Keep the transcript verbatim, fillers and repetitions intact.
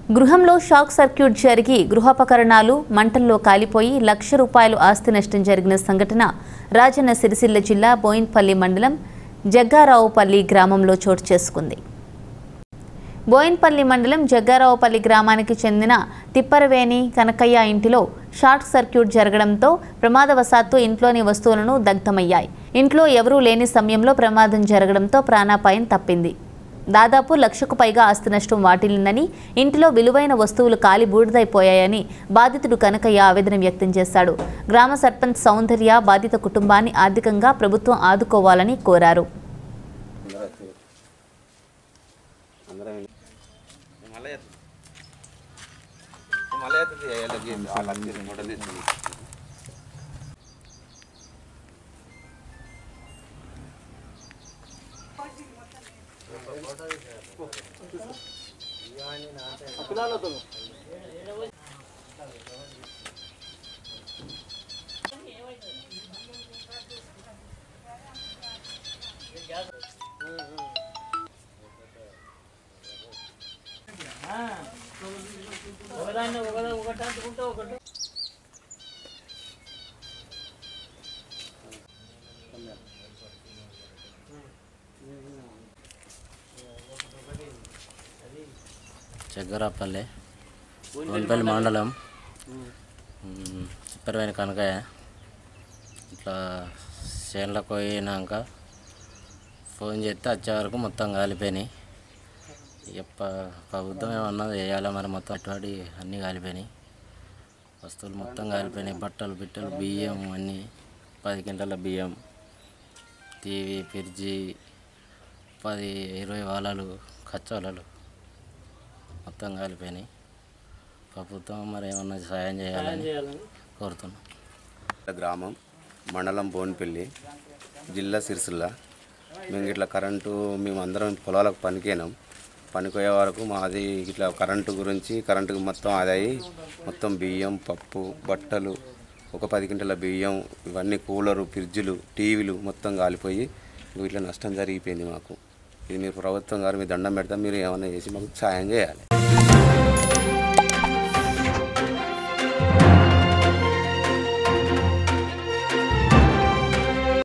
గృహంలో shock circuit జరిగి గృహోపకరణాలు మంటల్లో కాలిపోయి లక్ష రూపాయలు ఆస్తి నష్టం జరిగిన సంఘటన రాజన్న సిరిసిల్ల జిల్లా బోయిన్పల్లి మండలం జగ్గారావుపల్లి గ్రామంలో చోటు చేసుకుంది. బోయిన్పల్లి మండలం జగ్గారావుపల్లి గ్రామానికి చెందిన తిప్పరవేణి కనకయ్య ఇంటిలో షార్ట్ సర్క్యూట్ జరగడంతో ప్రమాదవశాత్తు ఇంట్లోని వస్తువులను దగ్ధమయ్యాయి. ఇంట్లో ఎవరూ లేని సమయంలో ప్రమాదం జరగడంతో ప్రాణాపాయం తప్పింది. దాదాపు లక్షకు పైగా ఆస్తి నష్టం వాటిల్లిందని, ఇంటిలో విలువైన వస్తువులు కాలి బూడిదైపోయాయని బాధితుడు కనకయ్య ఆవేదన వ్యక్తం చేశాడు. గ్రామ సర్పంచ్ సౌందర్య బాధిత కుటుంబాన్ని ఆర్థికంగా ప్రభుత్వం ఆదుకోవాలని కోరారు. జగ్గారావుపల్లి బోయిన్పల్లి మండలం తిప్పరవేణి కనకయ్య ఇట్లా చేనులకు పోయినాక ఫోన్ చేస్తే వచ్చే వరకు మొత్తం కాలిపోయినాయి. ఇక ప్రభుత్వం ఏమన్నా చేయాలి మరి, మొత్తం అటువంటి అన్నీ కాలిపోయినాయి. వస్తువులు మొత్తం కాలిపోయినాయి. బట్టలు బిట్టలు బియ్యం అన్నీ పది క్వింటాల బియ్యం, టీవీ ఫ్రిడ్జి, పది ఇరవై వాలాలు కచ్చోలాలు మొత్తం కాలిపోయినాయి. ప్రభుత్వం మరి ఏమన్నా సాయం చేయాలని కోరుతున్నాం. గ్రామం మండలం బోయిన్పల్లి జిల్లా సిరిసిల్ల. మేము ఇట్లా కరెంటు మేము అందరం పొలాలకు పనికేనాం. పనికోయే వరకు మాది ఇట్లా కరెంటు గురించి కరెంటుకు మొత్తం ఆదాయి మొత్తం బియ్యం, పప్పు, బట్టలు, ఒక పది క్వింటాల బియ్యం, ఇవన్నీ కూలరు, ఫ్రిడ్జులు, టీవీలు మొత్తం కాలిపోయి ఇట్లా నష్టం జరిగిపోయింది మాకు. ఇది మీరు ప్రభుత్వం గారు మీ దండం పెడతాం, మీరు ఏమైనా చేసి మాకు సాయం చేయాలి.